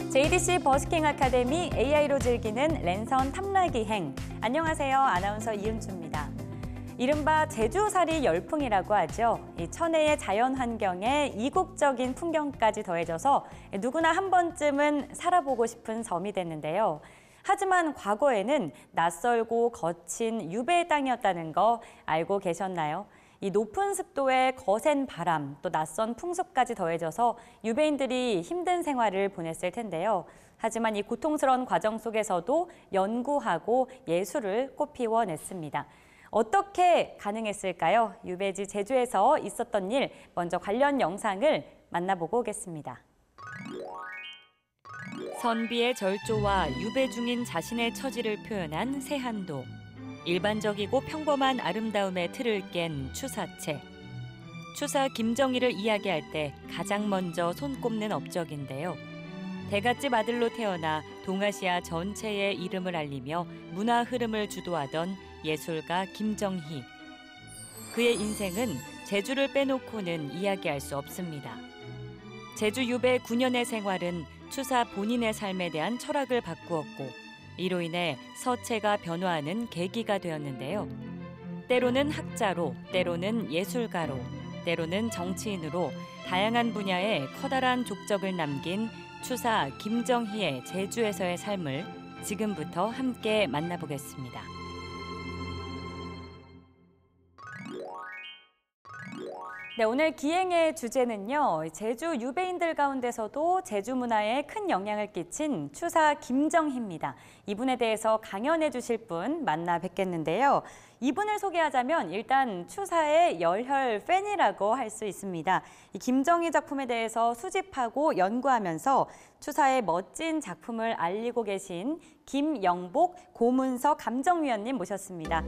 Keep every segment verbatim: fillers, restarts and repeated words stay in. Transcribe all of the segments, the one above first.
제이디씨 버스킹 아카데미 에이아이로 즐기는 랜선 탐라기행. 안녕하세요. 아나운서 이은주입니다. 이른바 제주살이 열풍이라고 하죠. 이 천혜의 자연 환경에 이국적인 풍경까지 더해져서 누구나 한 번쯤은 살아보고 싶은 섬이 됐는데요. 하지만 과거에는 낯설고 거친 유배의 땅이었다는 거 알고 계셨나요? 이 높은 습도에 거센 바람, 또 낯선 풍속까지 더해져서 유배인들이 힘든 생활을 보냈을 텐데요. 하지만 이 고통스러운 과정 속에서도 연구하고 예술을 꽃피워냈습니다. 어떻게 가능했을까요? 유배지 제주에서 있었던 일, 먼저 관련 영상을 만나보고 오겠습니다. 선비의 절조와 유배 중인 자신의 처지를 표현한 세한도. 일반적이고 평범한 아름다움의 틀을 깬 추사체. 추사 김정희를 이야기할 때 가장 먼저 손꼽는 업적인데요. 대갓집 아들로 태어나 동아시아 전체의 이름을 알리며 문화 흐름을 주도하던 예술가 김정희. 그의 인생은 제주를 빼놓고는 이야기할 수 없습니다. 제주 유배 구 년의 생활은 추사 본인의 삶에 대한 철학을 바꾸었고 이로 인해 서체가 변화하는 계기가 되었는데요. 때로는 학자로, 때로는 예술가로, 때로는 정치인으로 다양한 분야에 커다란 족적을 남긴 추사 김정희의 제주에서의 삶을 지금부터 함께 만나보겠습니다. 네, 오늘 기행의 주제는요. 제주 유배인들 가운데서도 제주 문화에 큰 영향을 끼친 추사 김정희입니다. 이분에 대해서 강연해 주실 분 만나 뵙겠는데요. 이분을 소개하자면 일단 추사의 열혈 팬이라고 할 수 있습니다. 이 김정희 작품에 대해서 수집하고 연구하면서 추사의 멋진 작품을 알리고 계신 김영복 고문서 감정위원님 모셨습니다.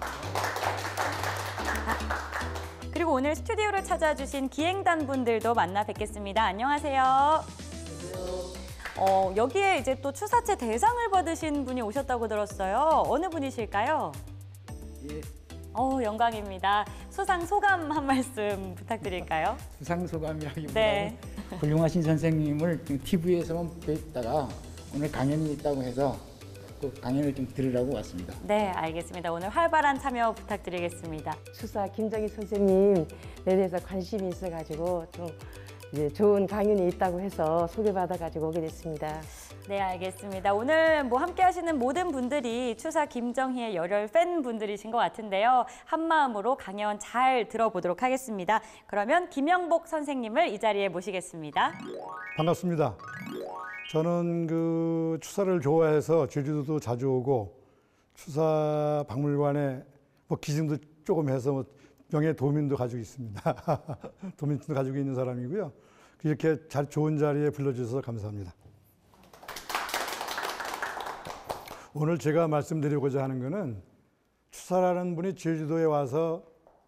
그리고 오늘 스튜디오를 찾아주신 기행단 분들도 만나 뵙겠습니다. 안녕하세요. 안녕하세요. 어, 여기에 이제 또 추사체 대상을 받으신 분이 오셨다고 들었어요. 어느 분이실까요? 예. 어, 영광입니다. 수상 소감 한 말씀 부탁드릴까요? 수상 소감이라기보다는 네. 훌륭하신 선생님을 티비에서만 뵙다가 오늘 강연이 있다고 해서 또 강연을 좀 들으라고 왔습니다. 네, 알겠습니다. 오늘 활발한 참여 부탁드리겠습니다. 추사 김정희 선생님에 대해서 관심이 있어가지고 좀 이제 좋은 강연이 있다고 해서 소개받아가지고 오게 됐습니다. 네, 알겠습니다. 오늘 뭐 함께 하시는 모든 분들이 추사 김정희의 열혈 팬분들이신 것 같은데요. 한마음으로 강연 잘 들어보도록 하겠습니다. 그러면 김영복 선생님을 이 자리에 모시겠습니다. 반갑습니다. 저는 그 추사를 좋아해서 제주도도 자주 오고 추사 박물관에 뭐 기증도 조금 해서 뭐 명예 도민도 가지고 있습니다. 도민도 가지고 있는 사람이고요. 이렇게 잘 좋은 자리에 불러주셔서 감사합니다. 오늘 제가 말씀드리고자 하는 것은 추사라는 분이 제주도에 와서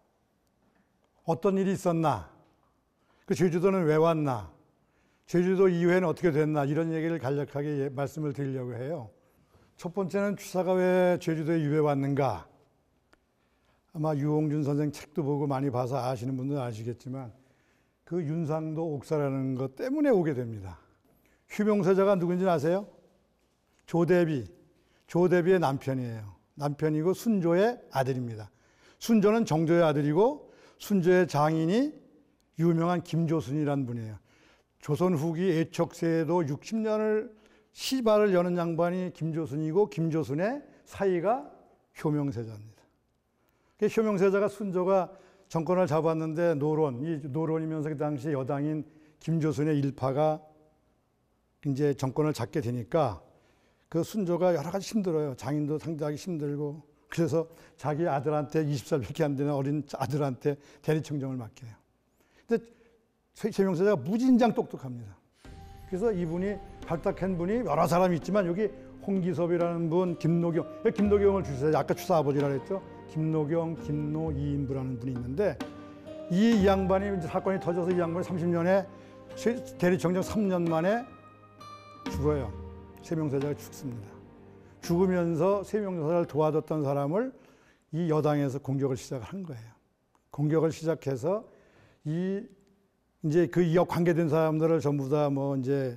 어떤 일이 있었나, 그 제주도는 왜 왔나, 제주도 이후에는 어떻게 됐나 이런 얘기를 간략하게 말씀을 드리려고 해요. 첫 번째는 추사가 왜 제주도에 유배 왔는가. 아마 유홍준 선생 책도 보고 많이 봐서 아시는 분들은 아시겠지만 그 윤상도 옥사라는 것 때문에 오게 됩니다. 휴명세자가 누군지 아세요? 조대비. 조대비의 남편이에요. 남편이고 순조의 아들입니다. 순조는 정조의 아들이고 순조의 장인이 유명한 김조순이라는 분이에요. 조선 후기 애척세에도 육십 년을 시발을 여는 양반이 김조순이고 김조순의 사이가 효명세자입니다. 효명세자가 순조가 정권을 잡았는데 노론, 이 노론이면서 그 당시 여당인 김조순의 일파가 이제 정권을 잡게 되니까 그 순조가 여러 가지 힘들어요. 장인도 상대하기 힘들고 그래서 자기 아들한테 이십 살밖에 안 되는 어린 아들한테 대리청정을 맡게 해요. 근데 효명세자가 무진장 똑똑합니다. 그래서 이분이 발탁한 분이 여러 사람이 있지만 여기 홍기섭이라는 분, 김노경, 김노경을 주세요. 아까 추사 아버지라 그랬죠. 김노경, 김노, 이인부라는 분이 있는데 이 양반이 이제 사건이 터져서 이 양반이 삼십 년에 대리청정 삼 년 만에 죽어요. 세명세자가 죽습니다. 죽으면서 세명세자를 도와줬던 사람을 이 여당에서 공격을 시작한 거예요. 공격을 시작해서 이 이제 그 이와 관계된 사람들을 전부 다 뭐 이제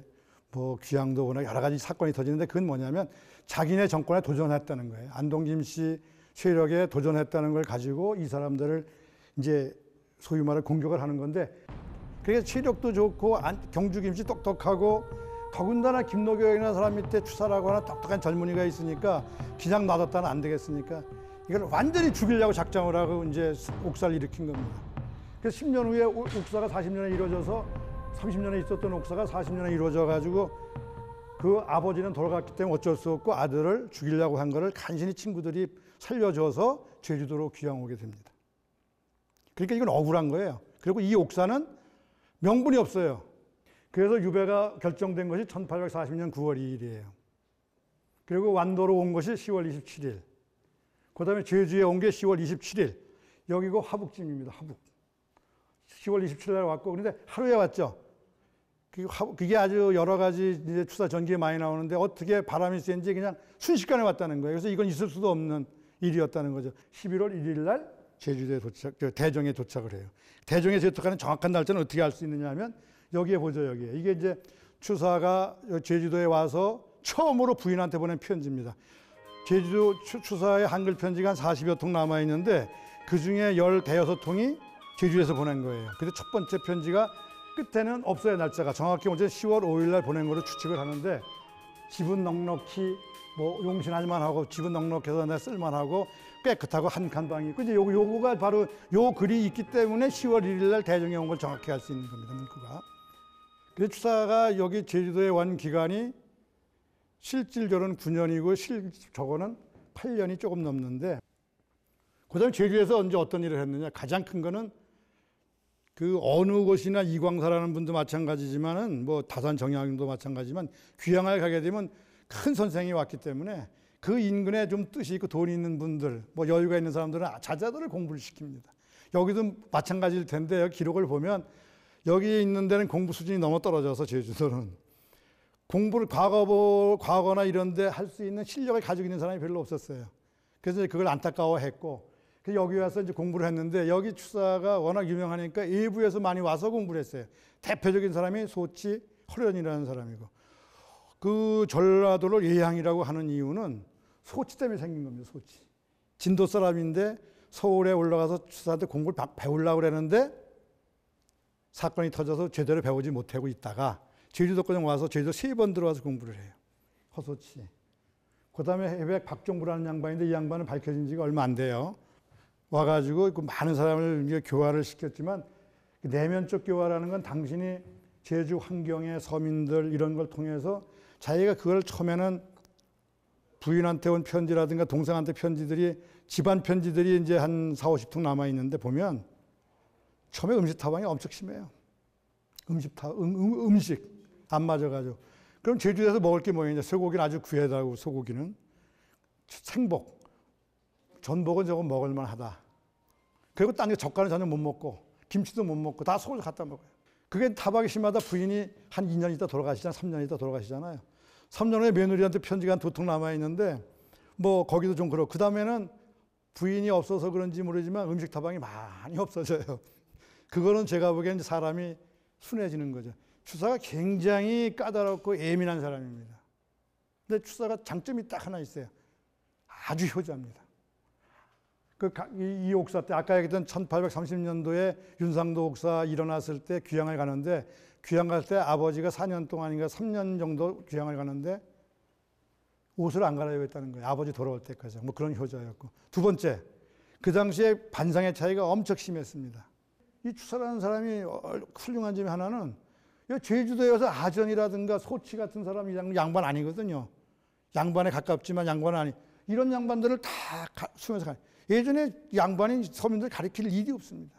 뭐 귀향도 오나 여러 가지 사건이 터지는데 그건 뭐냐면 자기네 정권에 도전했다는 거예요. 안동김 씨 세력에 도전했다는 걸 가지고 이 사람들을 이제 소위 말해 공격을 하는 건데 그게 체력도 좋고 경주 김씨 똑똑하고 더군다나 김노경이라는 사람 밑에 추사라고 하는 똑똑한 젊은이가 있으니까 그냥 놔뒀다는 안 되겠으니까 이걸 완전히 죽이려고 작정을 하고 이제 옥사를 일으킨 겁니다. 그래서 십 년 후에 옥사가 사십 년에 이루어져서 삼십 년에 있었던 옥사가 사십 년에 이루어져 가지고 그 아버지는 돌아갔기 때문에 어쩔 수 없고 아들을 죽이려고 한 거를 간신히 친구들이 살려줘서 제주도로 귀향 오게 됩니다. 그러니까 이건 억울한 거예요. 그리고 이 옥사는 명분이 없어요. 그래서 유배가 결정된 것이 천팔백사십 년 구월 이일이에요. 그리고 완도로 온 것이 시월 이십칠일. 그 다음에 제주에 온 게 시월 이십칠일. 여기고 화북쯤입니다. 화북. 시월 이십칠일 날 왔고, 그런데 하루에 왔죠. 그게 아주 여러 가지 이제 추사 전기에 많이 나오는데 어떻게 바람이 센지 그냥 순식간에 왔다는 거예요. 그래서 이건 있을 수도 없는 일이었다는 거죠. 십일월 일일 날 제주도에 도착, 대정에 도착을 해요. 대정에 도착하는 정확한 날짜는 어떻게 알 수 있느냐 하면 여기에 보죠, 여기에. 이게 이제 추사가 제주도에 와서 처음으로 부인한테 보낸 편지입니다. 제주도 추사의 한글 편지가 한 사십여 통 남아있는데 그 중에 열대여섯 통이 제주에서 보낸 거예요. 그래서 첫 번째 편지가 끝에는 없어요, 날짜가. 정확히 언제 시월 오일 날 보낸 거로 추측을 하는데 집은 넉넉히 뭐 용신할 만하고 집은 넉넉해서 내 쓸만하고 깨끗하고 한 칸 방이 있고 이제 요거, 요거가 바로 요 글이 있기 때문에 시월 일일 날 대정에 온 걸 정확히 알 수 있는 겁니다, 문구가. 그래서 추사가 여기 제주도에 온 기간이 실질적으로는 구 년이고 실 저거는 팔 년이 조금 넘는데 그다음에 제주에서 언제 어떤 일을 했느냐. 가장 큰 거는 그 어느 곳이나 이광사라는 분도 마찬가지지만은 뭐 다산 정약용도 마찬가지지만 귀향을 가게 되면 큰 선생이 왔기 때문에 그 인근에 좀 뜻이 있고 돈이 있는 분들, 뭐 여유가 있는 사람들은 자자들을 공부를 시킵니다. 여기도 마찬가지일 텐데 여기 기록을 보면 여기 있는 데는 공부 수준이 너무 떨어져서 제주도는 공부를 과거, 과거나 이런 데 할 수 있는 실력을 가지고 있는 사람이 별로 없었어요. 그래서 그걸 안타까워했고 그래서 여기 와서 이제 공부를 했는데 여기 추사가 워낙 유명하니까 일부에서 많이 와서 공부를 했어요. 대표적인 사람이 소치 허련이라는 사람이고 그 전라도를 예향이라고 하는 이유는 소치 때문에 생긴 겁니다. 소치. 진도 사람인데 서울에 올라가서 추사한테 공부를 배우려고 그랬는데 사건이 터져서 제대로 배우지 못하고 있다가 제주도까지 와서 제주도 세 번 들어와서 공부를 해요. 허소치. 그 다음에 해백 박종부라는 양반인데 이 양반은 밝혀진 지가 얼마 안 돼요. 와가지고 그 많은 사람을 이제 교화를 시켰지만 내면적 교화라는 건 당신이 제주 환경의 서민들 이런 걸 통해서 자기가 그걸 처음에는 부인한테 온 편지라든가 동생한테 편지들이 집안 편지들이 이제 한 사오십 통 남아 있는데 보면 처음에 음식 타방이 엄청 심해요. 음식 타 음, 음, 음식 안 맞아가지고 그럼 제주에서 먹을 게 뭐냐? 소고기는 아주 귀하다고 소고기는 생복, 전복은 조금 먹을만 하다. 그리고 딴 게 젓갈은 전혀 못 먹고 김치도 못 먹고 다 서울 갖다 먹어요. 그게 타박이 심하다 부인이 한 이 년 있다 돌아가시잖아요. 삼 년 있다 돌아가시잖아요. 삼 년 후에 며느리한테 편지가 한 두 통 남아있는데 뭐 거기도 좀 그렇고 그 다음에는 부인이 없어서 그런지 모르지만 음식 타방이 많이 없어져요. 그거는 제가 보기엔 사람이 순해지는 거죠. 추사가 굉장히 까다롭고 예민한 사람입니다. 근데 추사가 장점이 딱 하나 있어요. 아주 효자입니다. 그 이 옥사 때 아까 얘기했던 천팔백삼십 년도에 윤상도 옥사 일어났을 때 귀향을 가는데 귀향 갈 때 아버지가 사 년 동안인가 삼 년 정도 귀향을 가는데 옷을 안 갈아입었다는 거예요. 아버지 돌아올 때까지. 뭐 그런 효자였고. 두 번째, 그 당시에 반상의 차이가 엄청 심했습니다. 이 추사라는 사람이 훌륭한 점이 하나는 제주도에 와서 아전이라든가 소치 같은 사람이 양반 아니거든요. 양반에 가깝지만 양반은 아니. 이런 양반들을 다 수면서 가. 예전에 양반인 서민들 가르칠 일이 없습니다.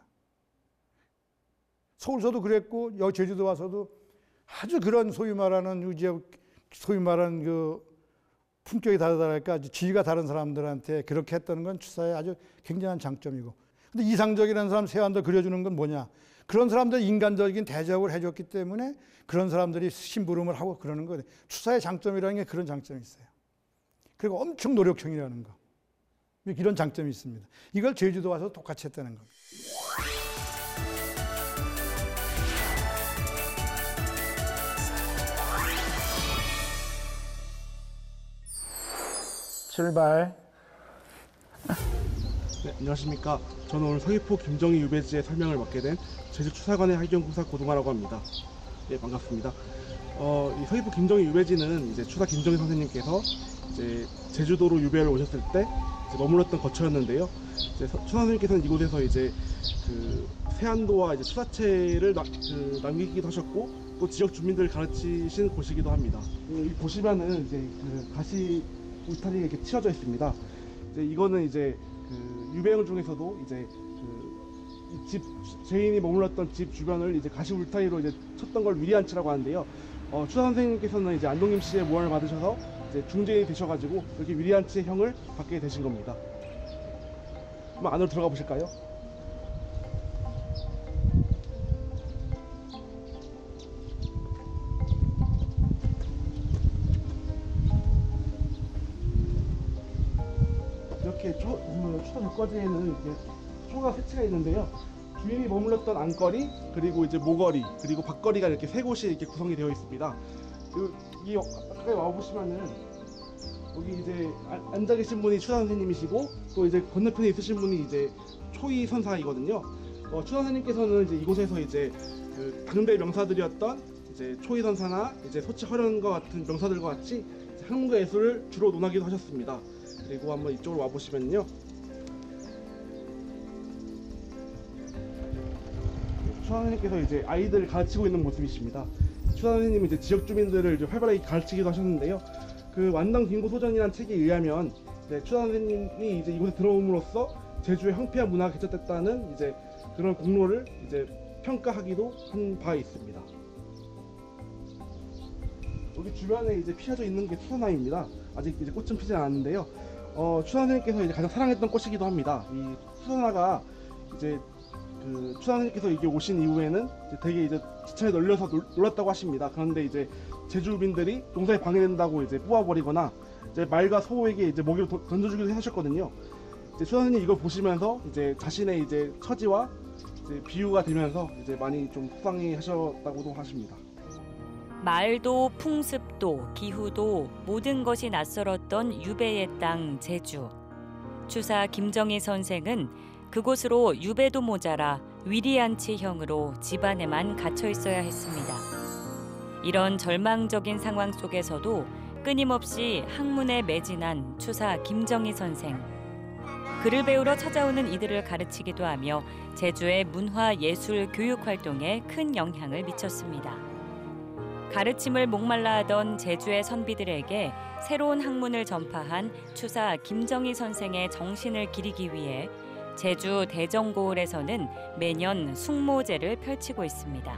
서울서도 그랬고 여기 제주도 와서도 아주 그런 소위 말하는 이제 소위 말하는 그 품격이 다르다랄까 지위가 다른 사람들한테 그렇게 했다는 건 추사의 아주 굉장한 장점이고. 근데 이상적이라는 사람 세안도 그려주는 건 뭐냐? 그런 사람들 인간적인 대접을 해줬기 때문에 그런 사람들이 심부름을 하고 그러는 거예요. 추사의 장점이라는 게 그런 장점이 있어요. 그리고 엄청 노력형이라는 거. 이런 장점이 있습니다. 이걸 제주도 와서 똑같이 했다는 겁니다. 출발. 네, 안녕하십니까. 저는 오늘 서귀포 김정희 유배지의 설명을 맡게 된 제주추사관의 할경구사 고동아라고 합니다. 네, 반갑습니다. 어, 이 서귀포 김정희 유배지는 이제 추사 김정희 선생님께서 이제 제주도로 유배를 오셨을 때 이제 머물렀던 거처였는데요. 이제 서, 추사 선생님께서는 이곳에서 이제 그 세안도와 이제 추사체를 나, 그, 남기기도 하셨고 또 지역 주민들을 가르치신 곳이기도 합니다. 여기 보시면은 이제 그 가시 울타리가 이렇게 치어져 있습니다. 이제 이거는 이제 그 유배영 중에서도 이제 그 집 죄인이 머물렀던 집 주변을 이제 가시 울타리로 이제 쳤던 걸 위리안치라고 하는데요. 어, 추사 선생님께서는 이제 안동임 씨의 모함을 받으셔서 이제 중죄인이 되셔가지고 이렇게 위리안치의 형을 받게 되신 겁니다. 한번 안으로 들어가 보실까요? 이렇게 초, 음, 추사 벽거지에는 이렇게 초가 세 채가 있는데요. 주인이 머물렀던 안거리, 그리고 이제 모거리, 그리고 밖거리가 이렇게 세 곳이 이렇게 구성이 되어 있습니다. 여기 가까이 와 보시면은 여기 이제 앉아 계신 분이 추사 선생님이시고 또 이제 건너편에 있으신 분이 이제 초이 선사이거든요. 어, 추사 선생님께서는 이제 이곳에서 이제 그 당대 명사들이었던 이제 초이 선사나 이제 소치 허련과 같은 명사들과 같이 학문과 예술을 주로 논하기도 하셨습니다. 그리고 한번 이쪽으로 와 보시면요. 추사 선생님께서 이제 아이들을 가르치고 있는 모습이십니다. 추사 선생님이 이제 지역 주민들을 이제 활발하게 가르치기도 하셨는데요. 그 완당 빙고 소전이라는 책에 의하면 이제 추사 선생님이 이제 이곳에 들어옴으로써 제주의 황폐한 문화가 개척됐다는 이제 그런 공로를 이제 평가하기도 한 바 있습니다. 여기 주변에 이제 피어져 있는 게 수선화입니다. 아직 이제 꽃은 피지 않았는데요. 어, 추사 선생님께서 이제 가장 사랑했던 꽃이기도 합니다. 이 수선화가 이제 그 추사 선생님께서 이게 오신 이후에는 이제 되게 이제 지천에 널려서 놀, 놀았다고 하십니다. 그런데 이제 제주민들이 농사에 방해된다고 이제 뽑아버리거나 이제 말과 소에게 이제 먹이를 도, 던져주기도 하셨거든요. 이제 추사 선생님 이걸 보시면서 이제 자신의 이제 처지와 이제 비유가 되면서 이제 많이 좀 속상해 하셨다고도 하십니다. 말도 풍습도 기후도 모든 것이 낯설었던 유배의 땅 제주. 추사 김정희 선생은 그곳으로 유배도 모자라 위리안치형으로 집안에만 갇혀 있어야 했습니다. 이런 절망적인 상황 속에서도 끊임없이 학문에 매진한 추사 김정희 선생. 글을 배우러 찾아오는 이들을 가르치기도 하며 제주의 문화 예술 교육 활동에 큰 영향을 미쳤습니다. 가르침을 목말라 하던 제주의 선비들에게 새로운 학문을 전파한 추사 김정희 선생의 정신을 기리기 위해 제주 대정고을에서는 매년 숙모제를 펼치고 있습니다.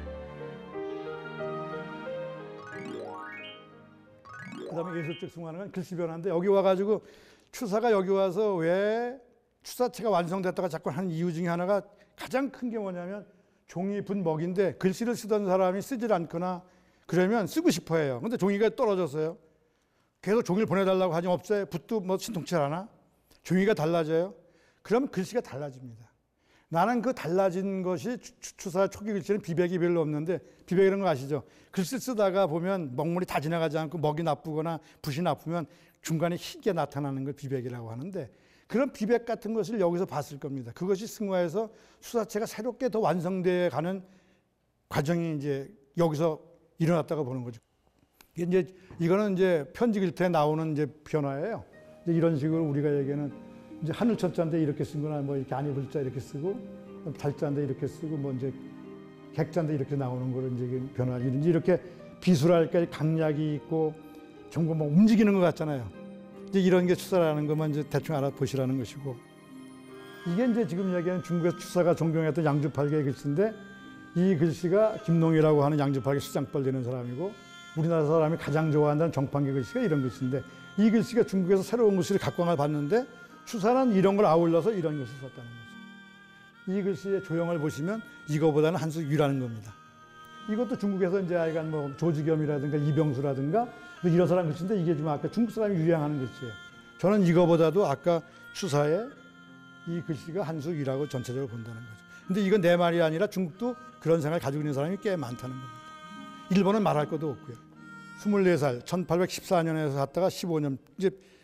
그다음에 예술적 승화하는 건 글씨 변화인데 여기 와가지고 추사가 여기 와서 왜 추사체가 완성됐다가 자꾸 하는 이유 중에 하나가 가장 큰 게 뭐냐면 종이분 먹인데 글씨를 쓰던 사람이 쓰질 않거나 그러면 쓰고 싶어해요. 근데 종이가 떨어졌어요. 계속 종이를 보내달라고 하지 없어요. 붓도 뭐 신통치 않아. 종이가 달라져요. 그럼 글씨가 달라집니다. 나는 그 달라진 것이 추사 초기 글씨는 비백이 별로 없는데 비백 이런 거 아시죠? 글씨 쓰다가 보면 먹물이 다 지나가지 않고 먹이 나쁘거나 붓이 나쁘면 중간에 희게 나타나는 걸 비백이라고 하는데 그런 비백 같은 것을 여기서 봤을 겁니다. 그것이 승화해서 수사체가 새롭게 더 완성되어 가는 과정이 이제 여기서 일어났다고 보는 거죠. 이제 이거는 이제 편지글자에 나오는 이제 변화예요. 이제 이런 식으로 우리가 얘기하는 이제 하늘 첫자인데 이렇게 쓴 거나 뭐 이렇게 아니 글자 이렇게 쓰고 달자인데 이렇게 쓰고 뭐 이제 객자인데 이렇게 나오는 거를 이제 변화 이렇게 비수랄까 강약이 있고 전부 뭐 움직이는 것 같잖아요. 이제 이런 게 추사라는 것만 이제 대충 알아보시라는 것이고 이게 이제 지금 얘기하는 중국에서 추사가 존경했던 양주팔계의 글씨인데 이 글씨가 김농이라고 하는 양주팔계 수장벌 되는 사람이고 우리나라 사람이 가장 좋아한다는 정판계 글씨가 이런 글씨인데 이 글씨가 중국에서 새로운 글씨를 각광을 받는데 추사는 이런 걸 아울러서 이런 글씨를 썼다는 거죠. 이 글씨의 조형을 보시면 이거보다는 한 수 위라는 겁니다. 이것도 중국에서 이제 하여간 뭐 조지겸이라든가 이병수라든가 이런 사람 글씨인데 이게 좀 아까 중국 사람이 유행하는 글씨예요. 저는 이거보다도 아까 추사의 이 글씨가 한 수 위라고 전체적으로 본다는 거죠. 근데 이건 내 말이 아니라 중국도 그런 생각을 가지고 있는 사람이 꽤 많다는 겁니다. 일본은 말할 것도 없고요. 스물네 살 천팔백십사 년에서 갔다가 십오 년 이제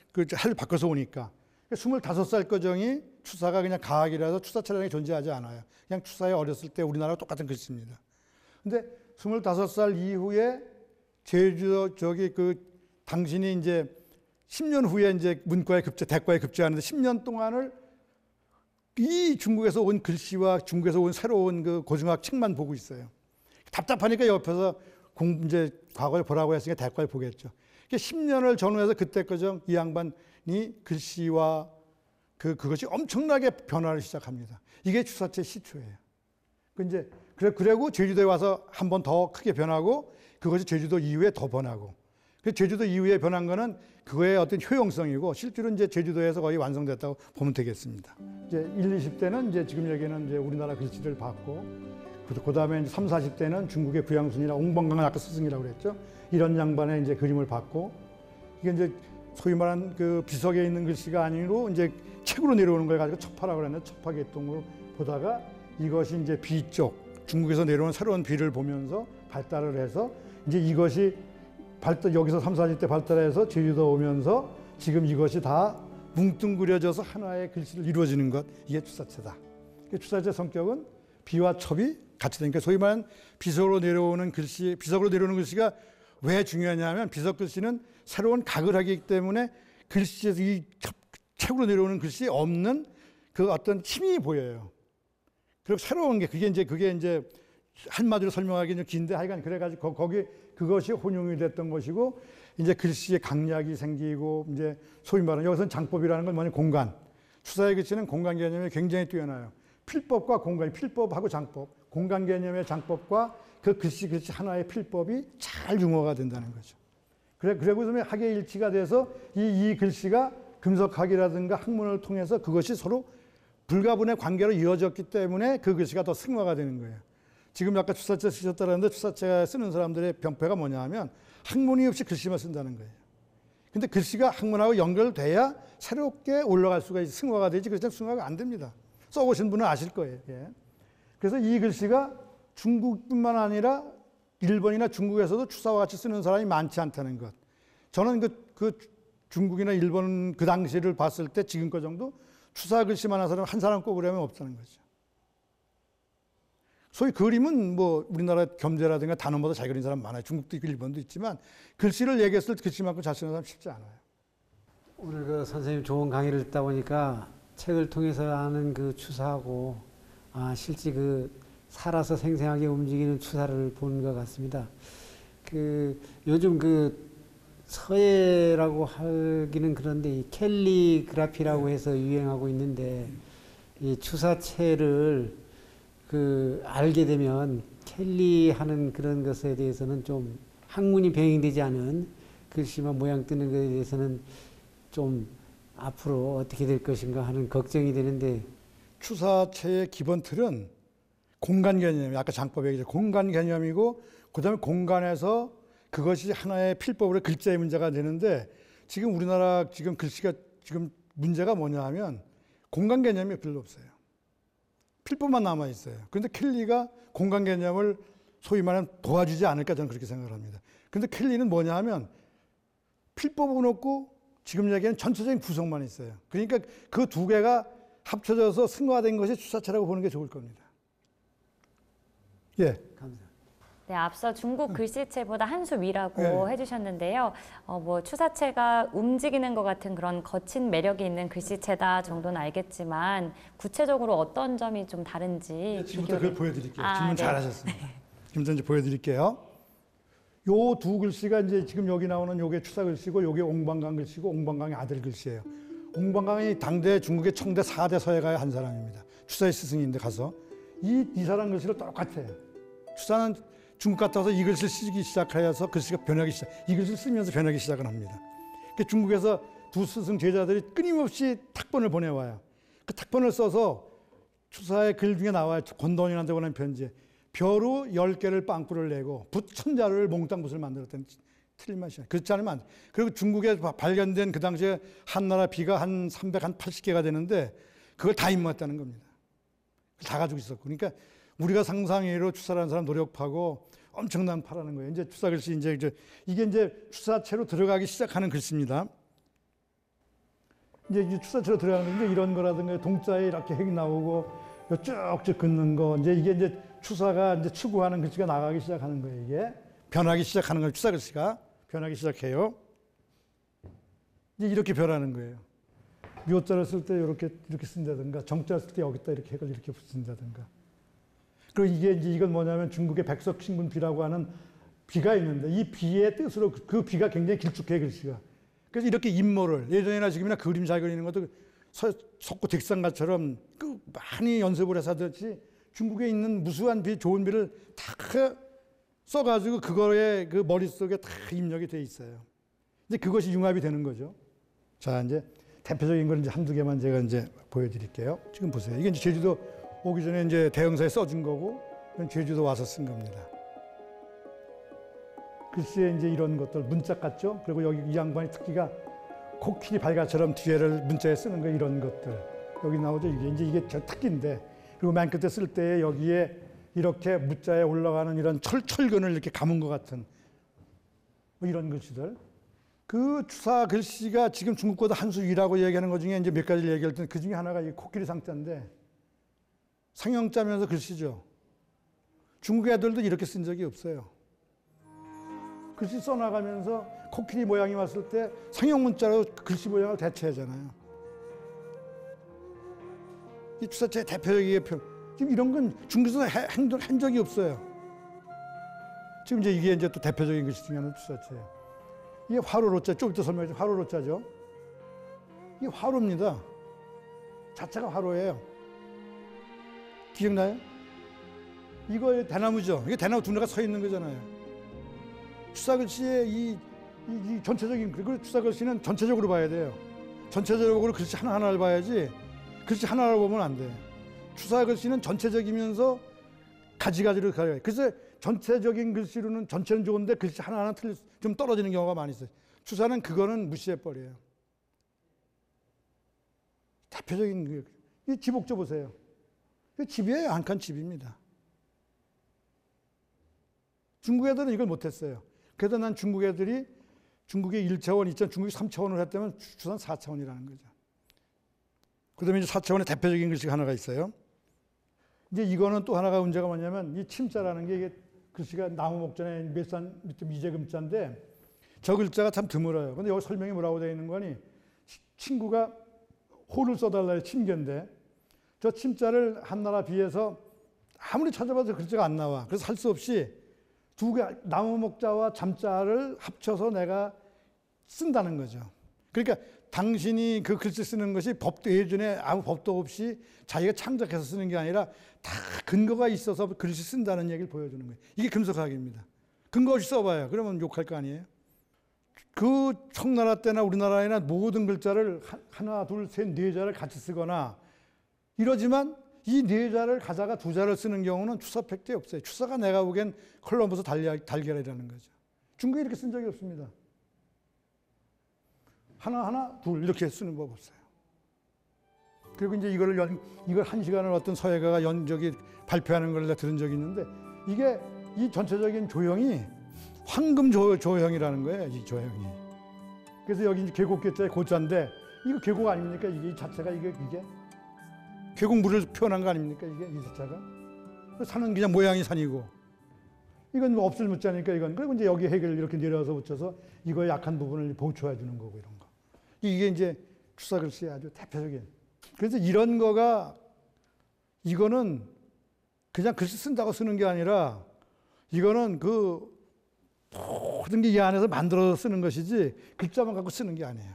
그 해를 바꿔서 오니까 스물다섯 살 거정이 추사가 그냥 가학이라서 추사체라는 게 존재하지 않아요. 그냥 추사에 어렸을 때 우리나라와 똑같은 글씨입니다. 근데 스물다섯 살 이후에 제주도 저기 그 당신이 이제 십 년 후에 이제 문과에 급제, 대과에 급제하는데 십 년 동안을 이 중국에서 온 글씨와 중국에서 온 새로운 그 고등학 책만 보고 있어요. 답답하니까 옆에서 공, 이제 과거를 보라고 했으니까 대과를 보겠죠. 십 년을 전후해서 그때 거정 이 양반이 글씨와 그, 그것이 엄청나게 변화를 시작합니다. 이게 추사체 시초예요. 그 이제, 그래, 그리고 제주도에 와서 한 번 더 크게 변하고 그것이 제주도 이후에 더 변하고 그 제주도 이후에 변한 거는 그거의 어떤 효용성이고 실제로 이제 제주도에서 거의 완성됐다고 보면 되겠습니다. 이제 일, 이십 대는 이제 지금 여기는 이제 우리나라 글씨를 봤고 그 다음에 삼, 사십 대는 중국의 구양순이나 옹방강 아까 스승이라고 그랬죠. 이런 양반의 이제 그림을 봤고 이게 이제 소위 말한 그 비석에 있는 글씨가 아니고 이제 책으로 내려오는 걸 가지고 첩파라고 그랬는데 첩파 계통으로 보다가 이것이 이제 비 쪽 중국에서 내려온 새로운 비를 보면서 발달을 해서 이제 이것이 발달 여기서 삼, 사십 대 발달해서 제주도 오면서 지금 이것이 다 뭉뚱그려져서 하나의 글씨를 이루어지는 것 이게 추사체다. 추사체 성격은 비와 첩이 같이 되니까 소위 말하는 비석으로 내려오는 글씨, 비석으로 내려오는 글씨가 왜 중요하냐면 비석 글씨는 새로운 각을 하기 때문에 글씨에서 이 책으로 내려오는 글씨 없는 그 어떤 힘이 보여요. 그리고 새로운 게 그게 이제 그게 이제 한마디로 설명하기 좀 긴데 하여간 그래가지고 거기 그것이 혼용이 됐던 것이고 이제 글씨에 강약이 생기고 이제 소위 말하는 여기서는 장법이라는 건 뭐냐 공간. 추사의 글씨는 공간 개념이 굉장히 뛰어나요. 필법과 공간, 필법하고 장법, 공간 개념의 장법과 그 글씨 글씨 하나의 필법이 잘 융화가 된다는 거죠. 그래 그리고 학예 일치가 돼서 이, 이 글씨가 금석학이라든가 학문을 통해서 그것이 서로 불가분의 관계로 이어졌기 때문에 그 글씨가 더 승화가 되는 거예요. 지금 아까 추사체 쓰셨다는데 추사체 쓰는 사람들의 병폐가 뭐냐 하면 학문이 없이 글씨만 쓴다는 거예요. 근데 글씨가 학문하고 연결돼야 새롭게 올라갈 수가 있어 승화가 되지 그렇지 승화가 안 됩니다. 써보신 분은 아실 거예요. 예. 그래서 이 글씨가 중국뿐만 아니라 일본이나 중국에서도 추사와 같이 쓰는 사람이 많지 않다는 것. 저는 그, 그 중국이나 일본 그 당시를 봤을 때 지금 거 정도 추사 글씨만 한 사람 한 사람 꼽으려면 없다는 거죠. 소위 그림은 뭐 우리나라 겸재라든가 단어보다 잘 그리는 사람 많아요. 중국도 있고 일본도 있지만 글씨를 얘기했을 때 글씨만큼 잘 쓰는 사람 쉽지 않아요. 오늘 그 선생님 좋은 강의를 듣다 보니까 책을 통해서 아는 그 추사하고 아 실제 그 살아서 생생하게 움직이는 추사를 보는 것 같습니다. 그 요즘 그 서예라고 하기는 그런데 이 캘리그라피라고 해서 유행하고 있는데 이 추사체를 그 알게 되면 캘리하는 그런 것에 대해서는 좀 학문이 병행되지 않은 글씨만 모양 뜨는 것에 대해서는 좀 앞으로 어떻게 될 것인가 하는 걱정이 되는데 추사체의 기본 틀은 공간 개념이 아까 장법 얘기죠. 공간 개념이고 그다음에 공간에서 그것이 하나의 필법으로 글자의 문제가 되는데 지금 우리나라 지금 글씨가 지금 문제가 뭐냐 하면 공간 개념이 별로 없어요. 필법만 남아 있어요. 그런데 켈리가 공간 개념을 소위 말하면 도와주지 않을까 저는 그렇게 생각을 합니다. 그런데 켈리는 뭐냐 하면 필법은 없고 지금 얘기하는 전체적인 구성만 있어요. 그러니까 그 두 개가 합쳐져서 승화된 것이 추사체라고 보는 게 좋을 겁니다. 예. 감사합니다. 네, 앞서 중국 글씨체보다 한 수 위라고 네. 해주셨는데요. 어, 뭐 추사체가 움직이는 것 같은 그런 거친 매력이 있는 글씨체다 정도는 알겠지만 구체적으로 어떤 점이 좀 다른지 지금부터 그걸 보여드릴게요. 아, 질문 네. 잘하셨습니다. 지금부터 이제 보여드릴게요. 요 두 글씨가 이제 지금 여기 나오는 요게 추사 글씨고 요게 옹방강 글씨고 옹방강의 아들 글씨예요. 옹방강이 당대 중국의 청대 사 대 서예가의 한 사람입니다. 추사의 스승인데 가서 이, 이 사람 글씨를 똑같아요. 추사는 중국 갔다 와서 이 글씨를 쓰기 시작하여서 글씨가 변하기 시작, 이 글씨를 쓰면서 변하기 시작을 합니다. 그러니까 중국에서 두 스승 제자들이 끊임없이 탁본을 보내와요. 그 탁본을 써서 추사의 글 중에 나와요. 권돈이한테 보낸 편지에 벼루 열 개를 빵꾸를 내고 붓 천자루를 몽땅 붓을 만들었다는 틀린 맛이야. 그렇지 않으면 안 돼. 그리고 중국에 발견된 그 당시에 한나라 비가 한 삼백팔십 개가 되는데 그걸 다 입맞다는 겁니다. 다 가지고 있었고. 그러니까 우리가 상상외로 추사라는 사람 노력하고 엄청난 파라는 거예요. 이제 추사 글씨 이제 이게 이제 추사체로 들어가기 시작하는 글씨입니다. 이제 추사체로 들어가는 게 이런 거라든가 동자에 이렇게 핵이 나오고 쭉쭉 긋는 거 이제 이게 이제 추사가 이제 추구하는 글씨가 나가기 시작하는 거예요. 이게 변하기 시작하는 거예요. 추사 글씨가 변하기 시작해요. 이제 이렇게 변하는 거예요. 묘자를 쓸 때 이렇게 이렇게 쓴다든가 정자를 쓸 때 여기다 이렇게 핵을 이렇게 붙인다든가. 그리고 이게 이제 이건 뭐냐면 중국의 백석신군 비라고 하는 비가 있는데 이 비의 뜻으로 그 비가 굉장히 길쭉해 글씨가. 그래서 이렇게 인모를 예전이나 지금이나 그림 잘 그리는 것도 석고 덱상가처럼 그 많이 연습을 해서 하듯이 중국에 있는 무수한 비, 좋은 비를 다 써가지고 그거에 그 머릿속에 다 입력이 돼 있어요. 이제 그것이 융합이 되는 거죠. 자, 이제 대표적인 걸 이제 한두 개만 제가 이제 보여드릴게요. 지금 보세요. 이게 이제 제주도 오기 전에 이제 대형사에 써준 거고, 이건 제주도 와서 쓴 겁니다. 글쎄 이제 이런 것들 문자 같죠? 그리고 여기 이 양반의 특기가 코끼리 발가처럼 뒤에를 문자에 쓰는 거 이런 것들 여기 나오죠. 이게 이제 이게 제 특기인데 그리고 맨 끝에 쓸 때 여기에 이렇게 문자에 올라가는 이런 철 철근을 이렇게 감은 것 같은 뭐 이런 글씨들. 그 추사 글씨가 지금 중국보다 한 수 위라고 얘기하는 것 중에 이제 몇 가지를 얘기할 때 그 중에 하나가 이 코끼리 상자인데 상형자면서 글씨죠. 중국 애들도 이렇게 쓴 적이 없어요. 글씨 써나가면서 코끼리 모양이 왔을 때 상형 문자로 글씨 모양을 대체하잖아요. 이 추사체의 대표적인 표. 지금 이런 건 중국에서 한 적이 없어요. 지금 이제 이게 이제 또 대표적인 글씨 중에 하나는 추사체예요. 이게 화로로자, 좀 이따 설명해 줄 화로로자죠. 이게 화로입니다. 자체가 화로예요. 기억나요? 이거 대나무죠. 이게 대나무 두 개가 서 있는 거잖아요. 추사글씨의 이, 이, 이 전체적인, 그리고 추사글씨는 전체적으로 봐야 돼요. 전체적으로 글씨 하나하나를 봐야지 글씨 하나를 보면 안 돼요. 추사글씨는 전체적이면서 가지가지로 가요. 그래서 전체적인 글씨로는 전체는 좋은데 글씨 하나하나 틀리, 좀 떨어지는 경우가 많이 있어요. 추사는 그거는 무시해버려요. 대표적인, 이 지복조 보세요. 집이에요. 한 칸 집입니다. 중국 애들은 이걸 못했어요. 그래서 난 중국 애들이 중국의 일 차원, 이 차원, 중국이 삼 차원을 했다면 추사는 사 차원이라는 거죠. 그 다음에 이제 사 차원의 대표적인 글씨가 하나가 있어요. 이제 이거는 또 하나가 문제가 뭐냐면 이 침자라는 게 이게 글씨가 나무 목전에 몇산 이재금자인데 저 글자가 참 드물어요. 근데 여기 설명이 뭐라고 되어 있는 거니 친구가 호를 써달라요. 침견데 저 침자를 한나라 비해서 아무리 찾아봐도 글자가 안 나와. 그래서 할 수 없이 두 개, 나무 목자와 잠자를 합쳐서 내가 쓴다는 거죠. 그러니까 당신이 그 글씨 쓰는 것이 법도 예전에 아무 법도 없이 자기가 창작해서 쓰는 게 아니라 다 근거가 있어서 글씨 쓴다는 얘기를 보여주는 거예요. 이게 금속학입니다. 근거 없이 써봐요. 그러면 욕할 거 아니에요? 그 청나라 때나 우리나라에나 모든 글자를 하나, 둘, 셋, 네 자를 같이 쓰거나 이러지만 이 네 자를 가자가 두 자를 쓰는 경우는 추사 팩트에 없어요. 추사가 내가 보기엔 콜럼버스 달걀이라는 거죠. 중국에 이렇게 쓴 적이 없습니다. 하나, 하나, 둘 이렇게 쓰는 법 없어요. 그리고 이제 이걸 연, 이걸 한 시간을 어떤 서예가가 연, 저기 발표하는 걸 내가 들은 적이 있는데 이게 이 전체적인 조형이 황금 조, 조형이라는 거예요. 이 조형이. 그래서 여기 이제 계곡계자의 고자인데 이거 계곡 아닙니까? 이게 이 자체가 이게 이게 계곡물을 표현한 거 아닙니까? 이게 이 자체가 산은 그냥 모양이 산이고 이건 뭐 없을 묻자니까 이건 그리고 이제 여기 핵을 이렇게 내려서 붙여서 이거의 약한 부분을 보충해 주는 거고 이런 거. 이게 이제 추사글씨의 아주 대표적인. 그래서 이런 거가 이거는 그냥 글씨 쓴다고 쓰는 게 아니라 이거는 그 모든 게 이 안에서 만들어서 쓰는 것이지 글자만 갖고 쓰는 게 아니에요.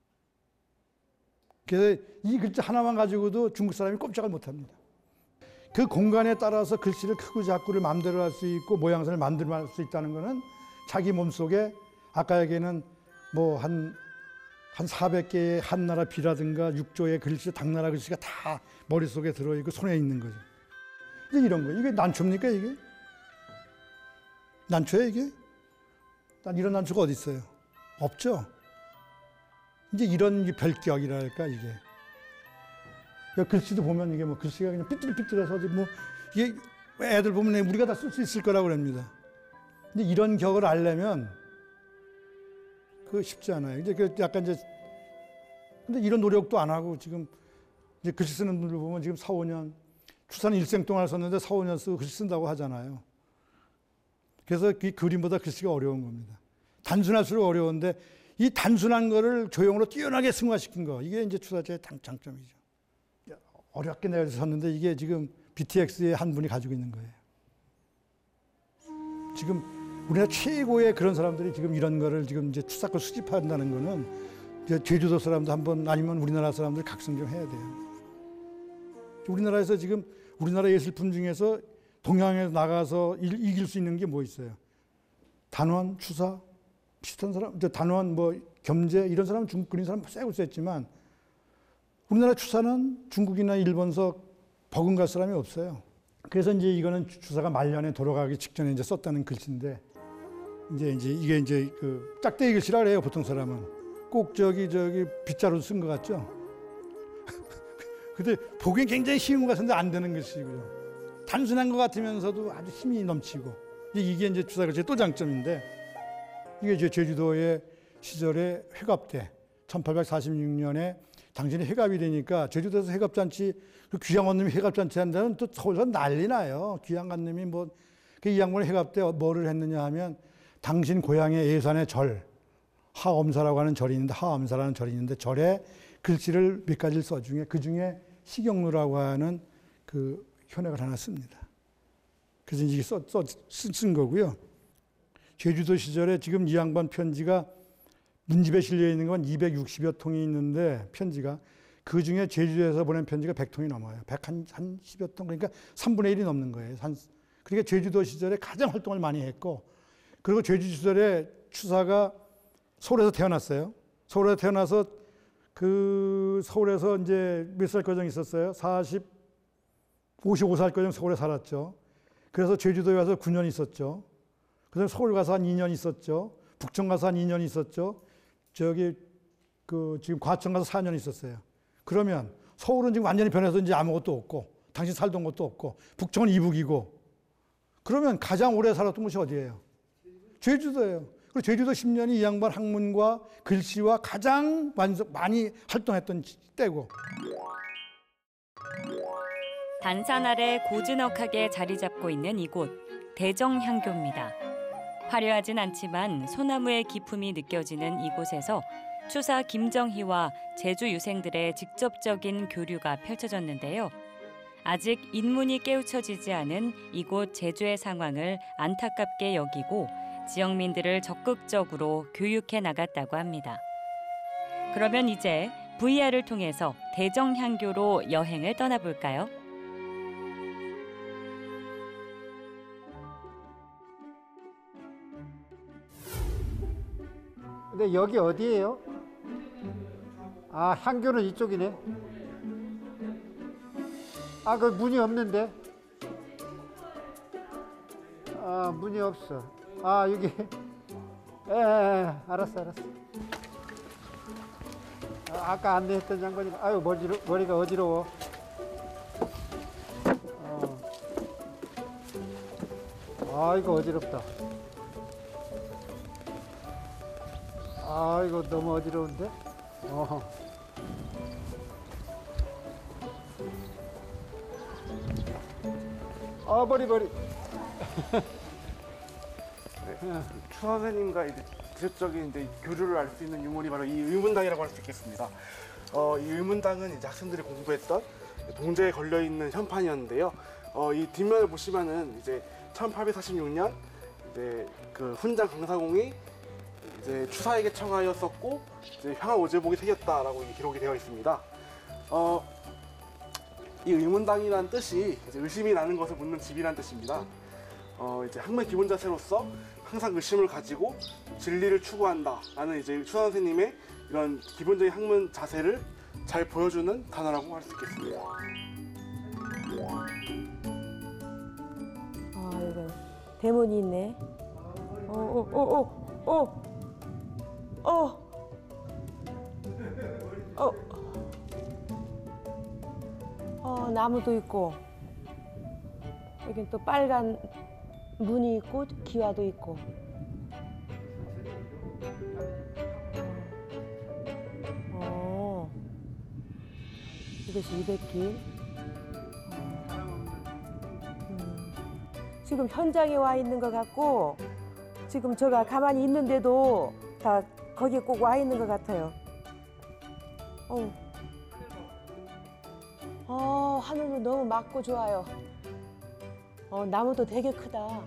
그래서 이 글자 하나만 가지고도 중국 사람이 꼼짝을 못합니다. 그 공간에 따라서 글씨를 크고 작고를 마음대로 할 수 있고 모양새를 만들어 수 있다는 것은 자기 몸속에 아까 얘기는 뭐 한 한 사백 개의 한나라 비라든가 육조의 글씨, 당나라 글씨가 다 머릿속에 들어있고 손에 있는 거죠. 이제 이런 거. 이게 난초입니까 이게? 난초예요 이게? 난 이런 난초가 어디 있어요? 없죠? 이제 이런 별격이랄까 이게. 글씨도 보면 이게 뭐 글씨가 그냥 삐뚤삐뚤해서 뭐 이게 애들 보면 우리가 다 쓸 수 있을 거라고 그럽니다. 근데 이런 격을 알려면 그 쉽지 않아요. 이제 그 약간 이제 근데 이런 노력도 안 하고 지금 이제 글씨 쓰는 분들 보면 지금 사, 오 년, 추사는 일생 동안 썼는데 사, 오 년 쓰고 글씨 쓴다고 하잖아요. 그래서 이 그림보다 글씨가 어려운 겁니다. 단순할수록 어려운데 이 단순한 거를 조형으로 뛰어나게 승화시킨 거, 이게 이제 추사체의 장점이죠. 어렵게 내가 썼는데 이게 지금 비티엑스의 한 분이 가지고 있는 거예요. 지금 우리나라 최고의 그런 사람들이 지금 이런 거를 지금 이제 추사걸 수집한다는 거는 이제 제주도 사람도 한번 아니면 우리나라 사람들 각성 좀 해야 돼요. 우리나라에서 지금 우리나라 예술품 중에서 동양에 나가서 일, 이길 수 있는 게 뭐 있어요? 단원, 추사, 비슷한 사람, 단원, 뭐 겸재 이런 사람은 중국 그린 사람 세고 셌지만 우리나라 추사는 중국이나 일본서 버금갈 사람이 없어요. 그래서 이제 이거는 추사가 말년에 돌아가기 직전에 이제 썼다는 글씨인데 이제 이제 이게 이제 그 짝대기 글씨라 그래요 보통 사람은. 꼭 저기 저기 빗자루 쓴 것 같죠. 근데 보기엔 굉장히 쉬운 것 같은데 안 되는 글씨고요. 단순한 것 같으면서도 아주 힘이 넘치고 이게 이제 추사 글씨의 또 장점인데 이게 이제 제주도의 시절에 회갑 때 천팔백사십육 년에 당신이 회갑이 되니까 제주도에서 회갑잔치 그 귀양원님이 회갑잔치 한다면 또 서울서 난리 나요. 귀양관님이 뭐 이 양반이 회갑 때 뭐를 했느냐 하면 당신 고향의 예산의 절 하엄사라고 하는 절이 있는데 하엄사라는 절이 있는데 절에 글씨를 몇 가지를 써 중에 그 중에 식용루라고 하는 그 현액을 하나 씁니다. 그래서 이게 써, 써, 쓴 거고요. 제주도 시절에 지금 이 양반 편지가 문집에 실려 있는 건 이백육십여 통이 있는데 편지가 그 중에 제주도에서 보낸 편지가 백 통이 넘어요. 백십여 통 그러니까 삼분의 일이 넘는 거예요. 한, 그러니까 제주도 시절에 가장 활동을 많이 했고 그리고 제주 시절에 추사가 서울에서 태어났어요. 서울에서 태어나서 그 서울에서 이제 몇 살 과정이 있었어요? 사십, 오십오 살 과정 서울에 살았죠. 그래서 제주도에 와서 구 년 있었죠. 그래서 서울 가서 한 이 년 있었죠. 북청 가서 한 이 년 있었죠. 저기 그 지금 과천 가서 사 년 있었어요. 그러면 서울은 지금 완전히 변해서 이제 아무것도 없고 당신 살던 것도 없고 북청은 이북이고 그러면 가장 오래 살았던 곳이 어디예요? 제주도예요. 그리고 제주도 십 년이 이 양반 학문과 글씨와 가장 많이 활동했던 때고. 단산 아래 고즈넉하게 자리 잡고 있는 이곳 대정향교입니다. 화려하진 않지만 소나무의 기품이 느껴지는 이곳에서 추사 김정희와 제주 유생들의 직접적인 교류가 펼쳐졌는데요. 아직 인문이 깨우쳐지지 않은 이곳 제주의 상황을 안타깝게 여기고 지역민들을 적극적으로 교육해 나갔다고 합니다. 그러면 이제 브이알을 통해서 대정향교로 여행을 떠나볼까요? 근데 여기 어디예요? 아, 향교는 이쪽이네. 아, 그 문이 없는데? 아, 문이 없어. 아, 여기. 에, 에, 에 알았어, 알았어. 아, 아까 안내했던 장관님, 아유, 머리로, 머리가 어지러워. 어. 아, 이거 어지럽다. 아, 이거 너무 어지러운데? 어. 아, 머리, 머리. 네, 추 선생님과 이제 직접적인 이제 교류를 알 수 있는 유물이 바로 이 의문당이라고 할 수 있겠습니다. 어, 이 의문당은 이제 학생들이 공부했던 동제에 걸려 있는 현판이었는데요. 어, 이 뒷면을 보시면은 이제 천팔백사십육 년 이제 그 훈장 강사공이 이제 추사에게 청하였었고 이제 향화 오제복이 새겼다라고 기록이 되어 있습니다. 어, 이 의문당이라는 뜻이 이제 의심이 나는 것을 묻는 집이라는 뜻입니다. 어, 이제 학문 기본 자세로서 항상 의심을 가지고 진리를 추구한다라는 이제 추사 선생님의 이런 기본적인 학문 자세를 잘 보여주는 단어라고 할 수 있겠습니다. 아, 이거 대문이 있네. 어, 어, 어, 어, 어, 어, 어, 어, 나무도 있고 여긴 또 빨간 문이 있고 기와도 있고. 어, 이것이 이백 길. 음, 지금 현장에 와 있는 것 같고 지금 제가 가만히 있는데도 다 거기에 꼭 와 있는 것 같아요. 어, 어 하늘도 너무 맑고 좋아요. 어, 나무도 되게 크다. 어,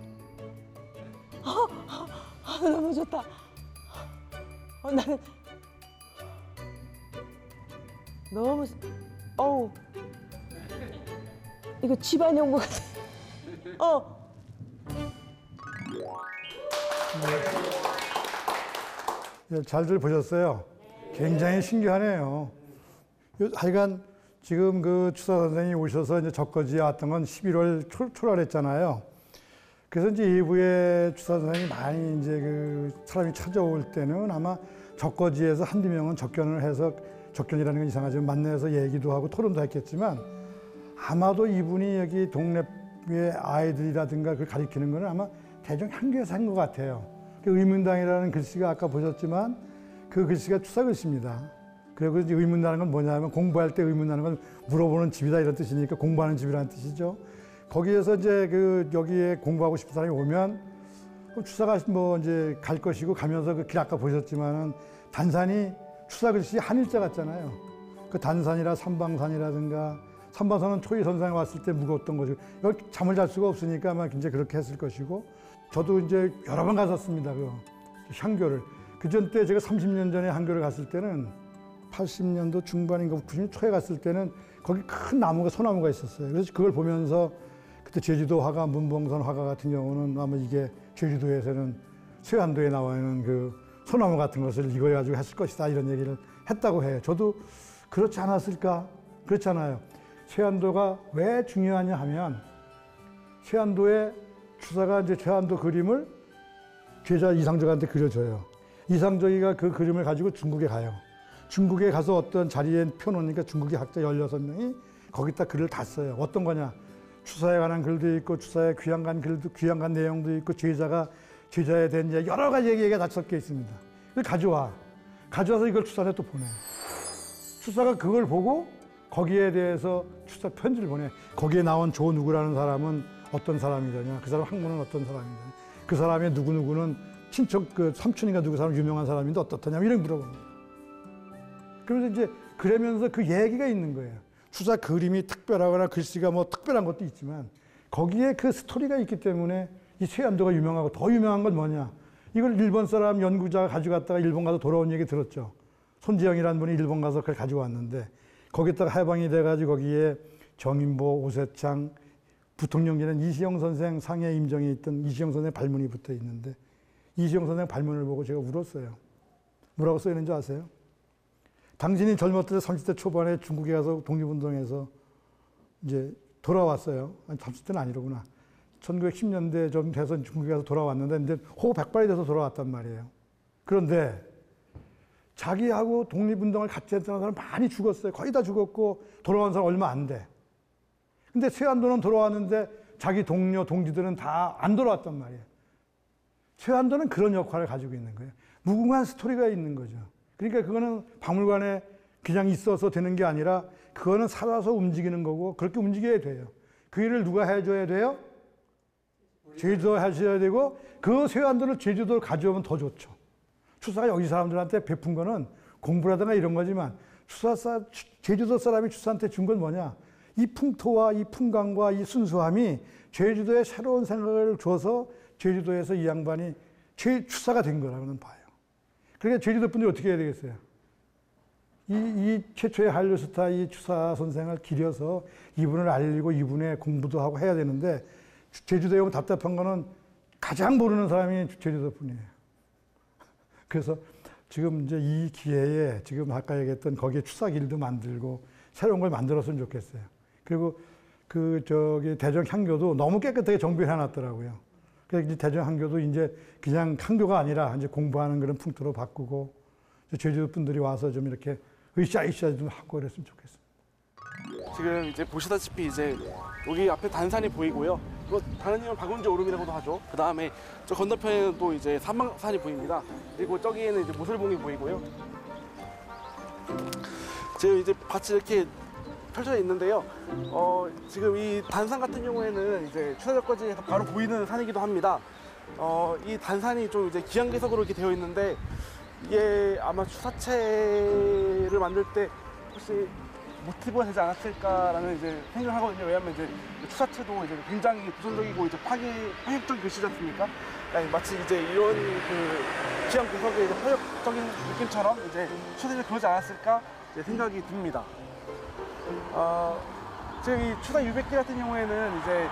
어, 너무 좋다. 어, 나는 너무 어우 이거 집안에 온 것 같아. 어. 예, 잘들 보셨어요? 굉장히 신기하네요. 요- 하여간 지금 그 추사 선생님이 오셔서 이제 적거지에 왔던 건 십일월 초, 초랄했잖아요. 그래서 이제 일부의 추사 선생님이 많이 이제 그 사람이 찾아올 때는 아마 적거지에서 한두 명은 접견을 해서 접견이라는 건 이상하지만 만나서 얘기도 하고 토론도 했겠지만 아마도 이분이 여기 동네의 아이들이라든가 그걸 가리키는 거는 아마 대중 향교에서 한 것 같아요. 그 의문당이라는 글씨가 아까 보셨지만 그 글씨가 추사 글씨입니다. 그리고 이제 의문다는 건 뭐냐면 공부할 때 의문다는 건 물어보는 집이다 이런 뜻이니까 공부하는 집이라는 뜻이죠. 거기에서 이제 그 여기에 공부하고 싶은 사람이 오면 추사가 뭐 이제 갈 것이고 가면서 그 길 아까 보셨지만은 단산이 추사 글씨 한일자 같잖아요. 그 단산이라 삼방산이라든가 삼방산은 초이 선상에 왔을 때 무거웠던 거죠. 여기 잠을 잘 수가 없으니까 아마 이제 그렇게 했을 것이고 저도 이제 여러 번 갔었습니다. 그 향교를. 그 전 때 제가 삼십 년 전에 향교를 갔을 때는 팔십 년도 중반인가 구십 년 초에 갔을 때는 거기 큰 나무가 소나무가 있었어요. 그래서 그걸 보면서 그때 제주도 화가 문봉선 화가 같은 경우는 아마 이게 제주도에서는 세안도에 나와 있는 그 소나무 같은 것을 이걸 가지고 했을 것이다 이런 얘기를 했다고 해요. 저도 그렇지 않았을까? 그렇잖아요. 세안도가 왜 중요하냐 하면 세안도에 추사가 이제 세안도 그림을 제자 이상적한테 그려줘요. 이상적이가 그 그림을 가지고 중국에 가요. 중국에 가서 어떤 자리에 펴놓으니까 중국의 학자 열여섯 명이 거기다 글을 다 써요. 어떤 거냐? 추사에 관한 글도 있고 추사에 귀양 간 글도 귀양 간 내용도 있고 제자가 제자에 대한 얘기 여러 가지 얘기가 다 섞여 있습니다. 그걸 가져와. 가져와서 이걸 추사한테 또 보내. 추사가 그걸 보고 거기에 대해서 추사 편지를 보내. 거기에 나온 조 누구라는 사람은 어떤 사람이더냐. 그 사람 학문은 어떤 사람이더냐. 그 사람의 누구누구는 친척 그 삼촌인가 누구 사람 유명한 사람인데 어떻더냐. 이런 물어봅니다. 그래서 이제 그러면서 그 얘기가 있는 거예요. 추사 그림이 특별하거나 글씨가 뭐 특별한 것도 있지만 거기에 그 스토리가 있기 때문에 이 세안도가 유명하고 더 유명한 건 뭐냐. 이걸 일본 사람 연구자가 가져갔다가 일본 가서 돌아온 얘기 들었죠. 손지영이라는 분이 일본 가서 그걸 가지고 왔는데 거기다가 해방이 돼가지고 거기에 정인보, 오세창, 부통령제는 이시영 선생 상해 임정에 있던 이시영 선생 발문이 붙어 있는데 이시영 선생 발문을 보고 제가 울었어요. 뭐라고 써 있는지 아세요? 당신이 젊었을 때 삼십 대 초반에 중국에 가서 독립운동해서 이제 돌아왔어요. 아니, 삼십 대는 아니로구나. 천구백십 년대 좀 돼서 중국에 가서 돌아왔는데 이제 호 백발이 돼서 돌아왔단 말이에요. 그런데 자기하고 독립운동을 같이 했던 사람 많이 죽었어요. 거의 다 죽었고 돌아온 사람 얼마 안 돼. 근데 세안도는 돌아왔는데 자기 동료, 동지들은 다 안 돌아왔단 말이에요. 세안도는 그런 역할을 가지고 있는 거예요. 무궁한 스토리가 있는 거죠. 그러니까 그거는 박물관에 그냥 있어서 되는 게 아니라 그거는 살아서 움직이는 거고 그렇게 움직여야 돼요. 그 일을 누가 해줘야 돼요? 제주도 하셔야 되고 그 세안도를 제주도를 가져오면 더 좋죠. 추사가 여기 사람들한테 베푼 거는 공부라든가 이런 거지만 추사, 제주도 사람이 추사한테 준 건 뭐냐? 이 풍토와 이 풍광과 이 순수함이 제주도에 새로운 생각을 줘서 제주도에서 이 양반이 제 추사가 된 거라고는 봐요. 그러니까 제주도 분들이 어떻게 해야 되겠어요? 이, 이 최초의 한류 스타 이 추사 선생을 기려서 이분을 알리고 이분의 공부도 하고 해야 되는데 제주도에 오면 답답한 거는 가장 모르는 사람이 제주도 분이에요. 그래서 지금 이제 이 기회에 지금 아까 얘기했던 거기에 추사길도 만들고 새로운 걸 만들었으면 좋겠어요. 그리고 그 저기 대전 향교도 너무 깨끗하게 정비해 놨더라고요. 그래서 이제 대전 향교도 이제 그냥 향교가 아니라 이제 공부하는 그런 풍토로 바꾸고 제주도 분들이 와서 좀 이렇게 으쌰으쌰 좀 하고 그랬으면 좋겠습니다. 지금 이제 보시다시피 이제 여기 앞에 단산이 보이고요. 이거 다른 이름은 박운지 오름이라고도 하죠. 그 다음에 저 건너편에는 또 이제 삼방산이 보입니다. 그리고 저기에는 이제 모슬봉이 보이고요. 지금 이제 밭이 이렇게 펼쳐져 있는데요. 어, 지금 이 단산 같은 경우에는 이제 추사절까지에서 바로 보이는 산이기도 합니다. 어, 이 단산이 좀 이제 기항괴석으로 이렇게 되어 있는데 이게 아마 추사체를 만들 때 혹시 모티브가 되지 않았을까라는 이제 생각을 하거든요. 왜냐하면 이제 추사체도 이제 굉장히 도전적이고 이제 파괴, 파격적인 글씨지 않습니까? 아니, 마치 이제 이런 그 기항괴석의 이제 파격적인 느낌처럼 이제 추사체를 그러지 않았을까 이제 생각이 듭니다. 어, 지금 이 추사 유백기 같은 경우에는 이제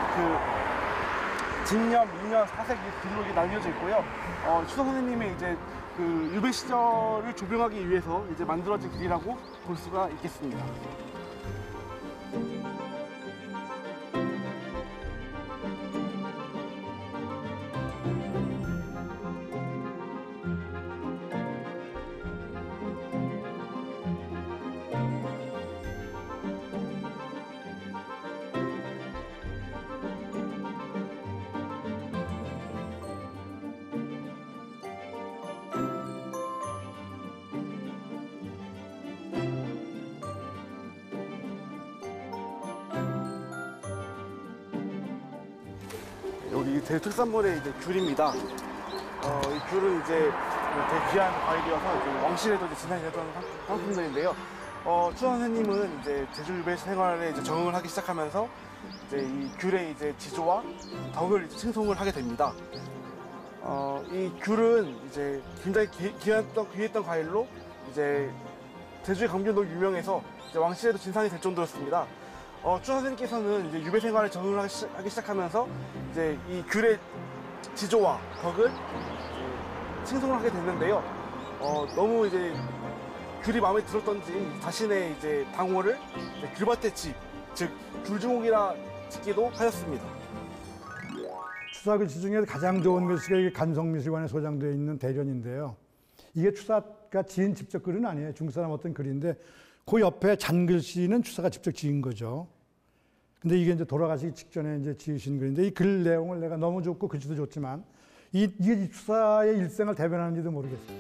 그 진년, 이년, 사색 글로 나뉘어져 있고요. 어, 추사 선생님의 이제 그 유배 시절을 조명하기 위해서 이제 만들어진 길이라고 볼 수가 있겠습니다. 여기 대특산물의 이제 귤입니다. 어, 이 귤은 이제 되게 귀한 과일이어서 이제 왕실에도 이제 진행이 되던 상품들인데요. 어, 추 선생님은 이제 제주 유배 생활에 이제 적응을 하기 시작하면서 이제 이 귤의 이제 지조와 덕을 이제 칭송을 하게 됩니다. 어, 이 귤은 이제 굉장히 기, 귀했던, 귀했던 과일로 이제 제주의 감귤로 유명해서 이제 왕실에도 진상이 될 정도였습니다. 어, 추 선생님께서는 이제 유배 생활에 적응을 하기, 시작, 하기 시작하면서 이제 이 귤의 지조와 덕을 칭송을 하게 됐는데요. 어, 너무 이제 귤이 마음에 들었던지 자신의 이제 당호를 이제 귤밭에 집, 즉 귤주목이라 짓기도 하였습니다. 추사글씨 중에 가장 좋은 글씨가 이게 간성미술관에 소장되어 있는 대련인데요. 이게 추사가 지은 직접 글은 아니에요. 중국 사람 어떤 글인데 그 옆에 잔글씨는 추사가 직접 지은 거죠. 근데 이게 이제 돌아가시기 직전에 이제 지으신 글인데 이 글 내용을 내가 너무 좋고 글씨도 좋지만 이, 이게 추사의 일생을 대변하는지도 모르겠어요.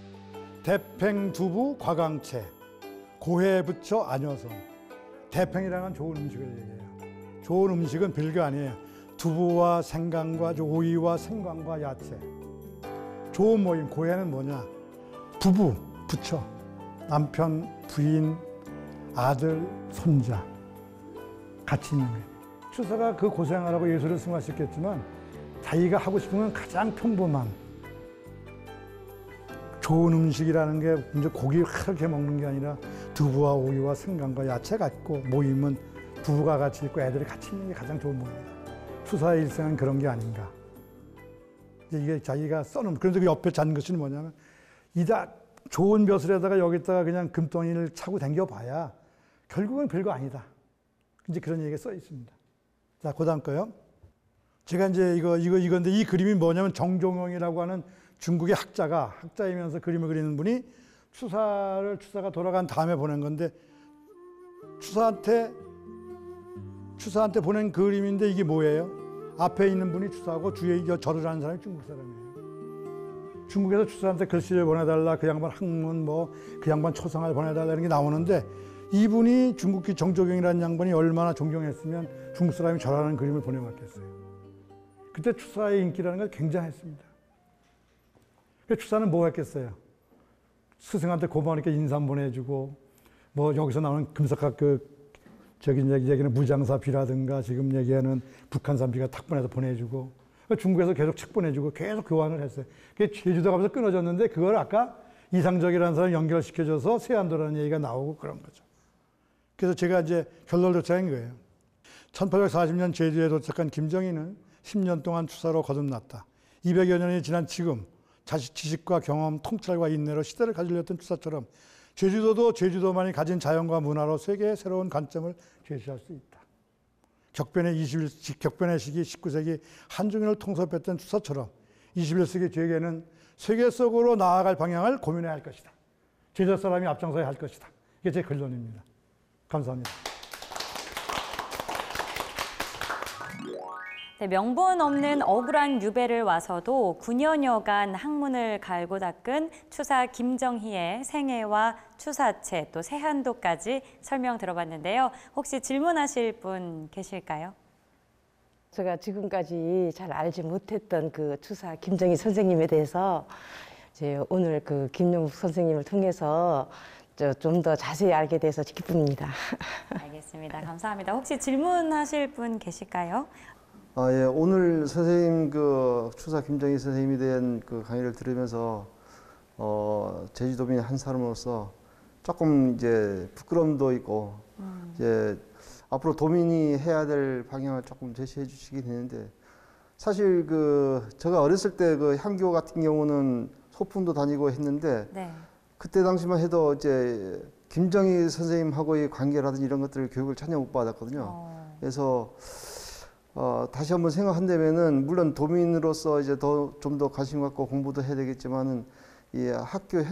대팽두부 과강채 고해부처 안여성. 대팽이라는 건 좋은 음식을 얘기해요. 좋은 음식은 별거 아니에요. 두부와 생강과 오이와 생강과 야채. 좋은 모임 고해는 뭐냐? 부부, 부처, 남편, 부인, 아들, 손자 같이 있는 거예요. 추사가 그 고생을 하고 예술을 승화시켰지만 자기가 하고 싶은 건 가장 평범한 좋은 음식이라는 게 이제 고기 그렇게 먹는 게 아니라 두부와 오이와 생강과 야채가 있고 모임은 부부가 같이 있고 애들이 같이 있는 게 가장 좋은 모임이다. 추사의 일생은 그런 게 아닌가. 이게 자기가 써놓은 그런데 그 옆에 잔 것이 뭐냐면 이다 좋은 벼슬에다가 여기다가 그냥 금덩이를 차고 당겨봐야 결국은 별거 아니다. 이제 그런 얘기가 써 있습니다. 자, 그 다음 거요. 제가 이제 이거, 이거, 이건데 이 그림이 뭐냐면 정종영이라고 하는 중국의 학자가, 학자이면서 그림을 그리는 분이 추사를, 추사가 돌아간 다음에 보낸 건데 추사한테, 추사한테 보낸 그림인데 이게 뭐예요? 앞에 있는 분이 추사하고 뒤에 절을 하는 사람이 중국 사람이에요. 중국에서 추사한테 글씨를 보내달라, 그 양반 학문, 뭐, 그 양반 초상을 보내달라 이런 게 나오는데 이분이 중국기 정조경이라는 양반이 얼마나 존경했으면 중국 사람이 절하는 그림을 보내왔겠어요. 그때 추사의 인기라는 건 굉장했습니다. 추사는 뭐 했겠어요? 스승한테 고마우니까 인사 보내주고, 뭐 여기서 나오는 금석학 그, 저기 얘기하는 무장사비라든가 지금 얘기하는 북한산비가 탁 보내서 보내주고, 중국에서 계속 책 보내주고 계속 교환을 했어요. 그게 제주도 가면서 끊어졌는데 그걸 아까 이상적이라는 사람 연결시켜줘서 세안도라는 얘기가 나오고 그런 거죠. 그래서 제가 이제 결론을 도착한 거예요. 천팔백사십 년 제주에 도착한 김정희는 십 년 동안 추사로 거듭났다. 이백여 년이 지난 지금 자식 지식과 경험, 통찰과 인내로 시대를 가지려던 추사처럼 제주도도 제주도만이 가진 자연과 문화로 세계의 새로운 관점을 제시할 수 있다. 격변의 이십일 세기, 격변의 시기 십구 세기 한중인을 통섭했던 추사처럼 이십일 세기 제게는 세계 속으로 나아갈 방향을 고민해야 할 것이다. 제주 사람이 앞장서야 할 것이다. 이게 제 결론입니다. 감사합니다. 네, 명분 없는 억울한 유배를 와서도 구 년여간 학문을 갈고 닦은 추사 김정희의 생애와 추사체 또 세한도까지 설명 들어봤는데요. 혹시 질문하실 분 계실까요? 제가 지금까지 잘 알지 못했던 그 추사 김정희 선생님에 대해서 이제 오늘 그 김용숙 선생님을 통해서 좀 더 자세히 알게 돼서 기쁩니다. 알겠습니다. 감사합니다. 혹시 질문하실 분 계실까요? 아, 예. 오늘 선생님 그 추사 김정희 선생님에 대한 그 강의를 들으면서 어, 제주도민 한 사람으로서 조금 이제 부끄러움도 있고 음. 이제 앞으로 도민이 해야 될 방향을 조금 제시해 주시긴 했는데 사실 그 제가 어렸을 때 그 향교 같은 경우는 소풍도 다니고 했는데 네. 그때 당시만 해도 이제 김정희 선생님하고의 관계라든지 이런 것들을 교육을 전혀 못 받았거든요. 어. 그래서 어, 다시 한번 생각한다면은 물론 도민으로서 이제 더 좀 더 관심 갖고 공부도 해야 되겠지만은 이 학교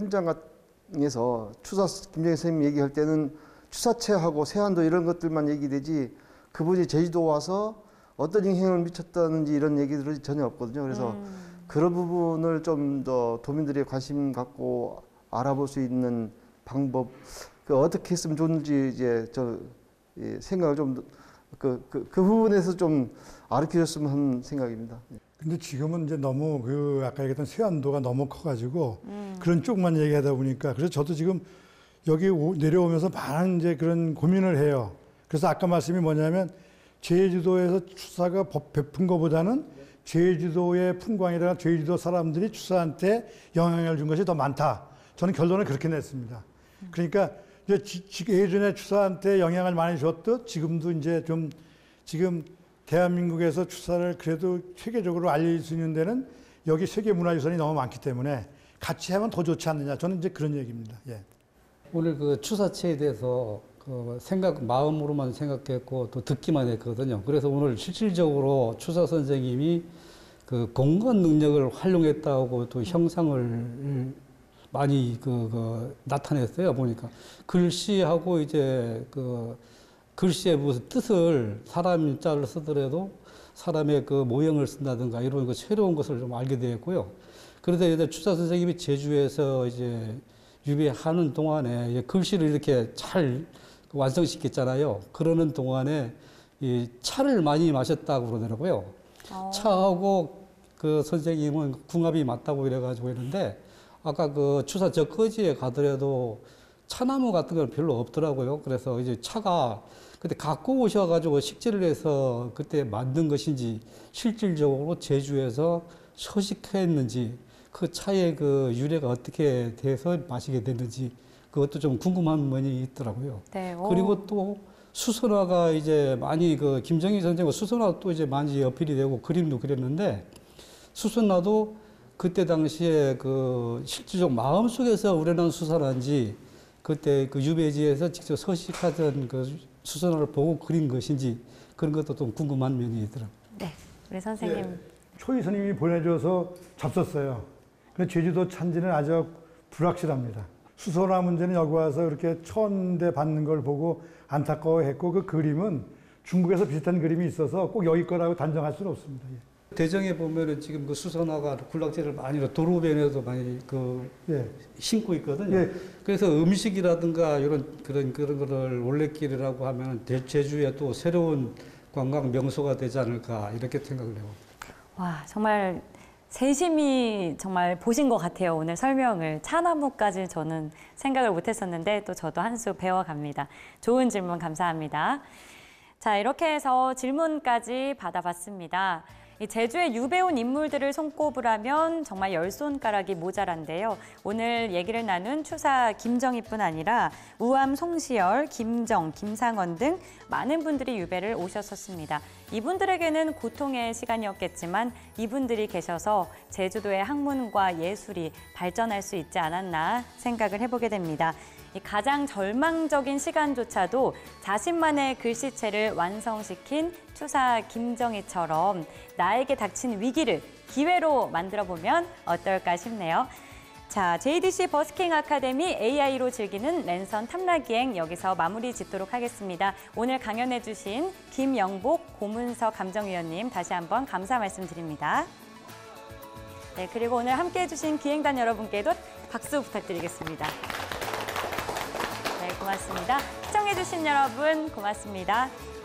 현장에서 추사 김정희 선생님 얘기할 때는 추사체하고 세한도 이런 것들만 얘기되지 그분이 제주도 와서 어떤 영향을 미쳤다는지 이런 얘기들은 전혀 없거든요. 그래서 음. 그런 부분을 좀 더 도민들이 관심 갖고 알아볼 수 있는 방법, 그 어떻게 했으면 좋은지 이제 저 예, 생각을 좀 그, 그, 그 부분에서 좀 가르쳐줬으면 하는 생각입니다. 근데 지금은 이제 너무 그 아까 얘기했던 세한도가 너무 커가지고 음. 그런 쪽만 얘기하다 보니까 그래서 저도 지금 여기 오, 내려오면서 많은 이제 그런 고민을 해요. 그래서 아까 말씀이 뭐냐면 제주도에서 추사가 베푼 것보다는 제주도의 풍광이나 제주도 사람들이 추사한테 영향을 준 것이 더 많다. 저는 결론을 그렇게 냈습니다. 그러니까 이제 예전에 추사한테 영향을 많이 줬듯 지금도 이제 좀 지금 대한민국에서 추사를 그래도 세계적으로 알릴 수 있는 데는 여기 세계문화유산이 너무 많기 때문에 같이 하면 더 좋지 않느냐. 저는 이제 그런 얘기입니다. 예. 오늘 그 추사체에 대해서 그 생각, 마음으로만 생각했고 또 듣기만 했거든요. 그래서 오늘 실질적으로 추사 선생님이 그 공간 능력을 활용했다고 또 형상을 많이 그, 그 나타냈어요. 보니까 글씨하고 이제 그 글씨의 무슨 뜻을 사람 자를 쓰더라도 사람의 그 모형을 쓴다든가 이런 거 새로운 것을 좀 알게 되었고요. 그래서 이제 추사 선생님이 제주에서 이제 유배하는 동안에 이제 글씨를 이렇게 잘 완성시켰잖아요. 그러는 동안에 이 차를 많이 마셨다고 그러더라고요. 어. 차하고 그 선생님은 궁합이 맞다고 이래가지고 있는데 아까 그 추사 저거지에 가더라도 차나무 같은 건 별로 없더라고요. 그래서 이제 차가 그때 갖고 오셔가지고 식재를 해서 그때 만든 것인지 실질적으로 제주에서 서식했는지 그 차의 그 유래가 어떻게 돼서 마시게 됐는지 그것도 좀 궁금한 면이 있더라고요. 네, 그리고 또 수선화가 이제 많이 그 김정희 선생과 수선화 또 이제 많이 어필이 되고 그림도 그렸는데 수선화도 그때 당시에 그 실질적 마음속에서 우러난 수선화인지 그때 그 유배지에서 직접 서식하던 그 수선화를 보고 그린 것인지 그런 것도 좀 궁금한 면이 있더라고요. 네, 우리 선생님. 네, 초이 스님이 보내줘서 잡섰어요. 근데 제주도 찬지는 아주 불확실합니다. 수선화 문제는 여기 와서 이렇게 천대 받는 걸 보고 안타까워했고 그 그림은 중국에서 비슷한 그림이 있어서 꼭 여기 거라고 단정할 수는 없습니다. 대정에 보면은 지금 그 수선화가 군락재를 많이 도로변에도 많이 그 예. 심고 있거든요. 예. 그래서 음식이라든가 이런 그런 그런 거를 올레길이라고 하면 제주에 또 새로운 관광 명소가 되지 않을까 이렇게 생각을 해요. 와 정말 세심히 정말 보신 것 같아요. 오늘 설명을 차나무까지 저는 생각을 못했었는데 또 저도 한 수 배워갑니다. 좋은 질문 감사합니다. 자 이렇게 해서 질문까지 받아봤습니다. 이 제주에 유배온 인물들을 손꼽으라면 정말 열 손가락이 모자란데요. 오늘 얘기를 나눈 추사 김정희뿐 아니라 우암 송시열, 김정, 김상원 등 많은 분들이 유배를 오셨었습니다. 이분들에게는 고통의 시간이었겠지만 이분들이 계셔서 제주도의 학문과 예술이 발전할 수 있지 않았나 생각을 해보게 됩니다. 이 가장 절망적인 시간조차도 자신만의 글씨체를 완성시킨 추사 김정희처럼 나에게 닥친 위기를 기회로 만들어보면 어떨까 싶네요. 자, 제이디씨 버스킹 아카데미 에이아이로 즐기는 랜선 탐락여행 여기서 마무리 짓도록 하겠습니다. 오늘 강연해주신 김영복 고문서 감정위원님 다시 한번 감사 말씀드립니다. 네, 그리고 오늘 함께해주신 기행단 여러분께도 박수 부탁드리겠습니다. 네, 고맙습니다. 시청해주신 여러분 고맙습니다.